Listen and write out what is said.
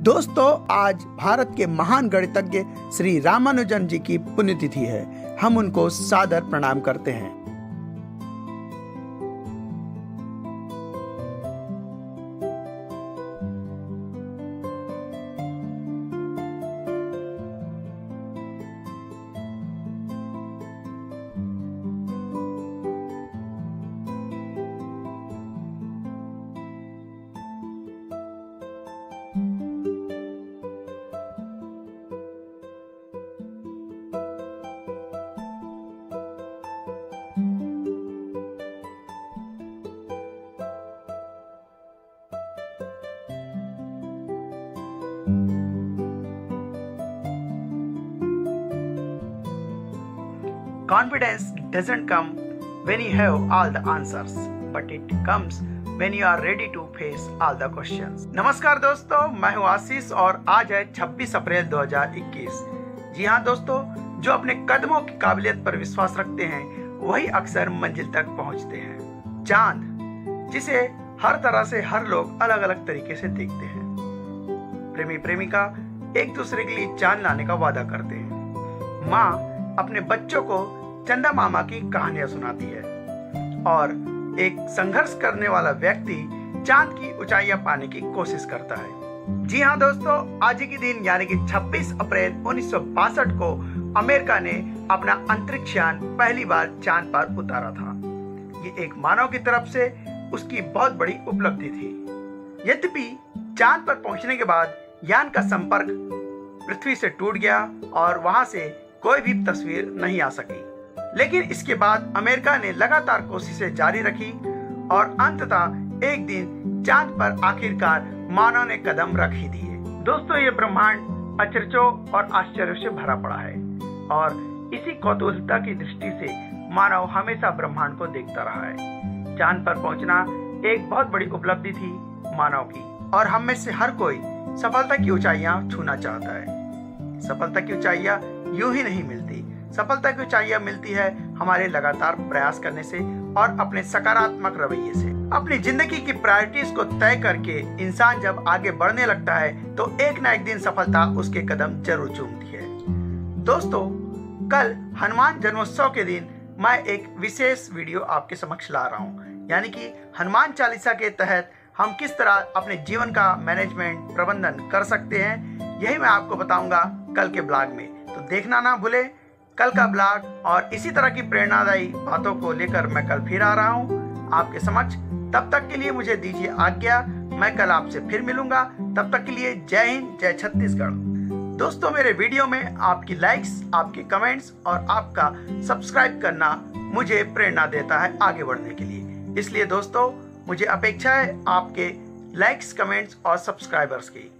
दोस्तों, आज भारत के महान गणितज्ञ श्री रामानुजन जी की पुण्यतिथि है। हम उनको सादर प्रणाम करते हैं। Confidence doesn't come when you have all the answers, but it comes when you are ready to face all the questions. नमस्कार दोस्तों, मैं हूं आशीष और आज है 26 अप्रैल 2021। जी हाँ दोस्तों, जो अपने कदमों की काबिलियत पर विश्वास रखते हैं वही अक्सर मंजिल तक पहुंचते हैं। चांद, जिसे हर तरह से हर लोग अलग अलग तरीके से देखते हैं। प्रेमी प्रेमिका एक दूसरे के लिए चांद लाने का वादा करते हैं। माँ अपने बच्चों को चंदा मामा की कहानियां सुनाती है और एक संघर्ष करने वाला व्यक्ति चांद की ऊंचाइयां पाने की कोशिश करता है। जी हाँ दोस्तों, आज ही के दिन यानी कि 26 अप्रैल 1962 को अमेरिका ने अपना अंतरिक्ष यान पहली बार चांद पर उतारा था। ये एक मानव की तरफ से उसकी बहुत बड़ी उपलब्धि थी। यद्यपि चांद पर पहुंचने के बाद यान का संपर्क पृथ्वी से टूट गया और वहां से कोई भी तस्वीर नहीं आ सकी, लेकिन इसके बाद अमेरिका ने लगातार कोशिशें जारी रखी और अंततः एक दिन चांद पर आखिरकार मानव ने कदम रख ही दिए। दोस्तों, ये ब्रह्मांड अचरजों और आश्चर्य से भरा पड़ा है और इसी कौतूहलता की दृष्टि से मानव हमेशा ब्रह्मांड को देखता रहा है। चांद पर पहुंचना एक बहुत बड़ी उपलब्धि थी मानव की और हम में से हर कोई सफलता की ऊंचाइयां छूना चाहता है। सफलता की ऊंचाइयां यूं ही नहीं मिलती। सफलता की ऊंचाइयां मिलती है हमारे लगातार प्रयास करने से और अपने सकारात्मक रवैये से। अपनी जिंदगी की प्रायोरिटीज को तय करके इंसान जब आगे बढ़ने लगता है तो एक ना एक दिन सफलता उसके कदम जरूर चूमती है। दोस्तों, कल हनुमान जन्मोत्सव के दिन मैं एक विशेष वीडियो आपके समक्ष ला रहा हूँ, यानी कि हनुमान चालीसा के तहत हम किस तरह अपने जीवन का मैनेजमेंट प्रबंधन कर सकते हैं, यही मैं आपको बताऊंगा कल के ब्लॉग में। तो देखना ना भूले कल का ब्लॉग, और इसी तरह की प्रेरणादायी बातों को लेकर मैं कल फिर आ रहा हूँ आपके समक्ष। तब तक के लिए मुझे दीजिए आज्ञा, मैं कल आपसे फिर मिलूंगा। तब तक के लिए जय हिंद, जय छत्तीसगढ़। दोस्तों, मेरे वीडियो में आपकी लाइक्स, आपके कमेंट्स और आपका सब्सक्राइब करना मुझे प्रेरणा देता है आगे बढ़ने के लिए। इसलिए दोस्तों, मुझे अपेक्षा है आपके लाइक्स, कमेंट्स और सब्सक्राइबर्स की।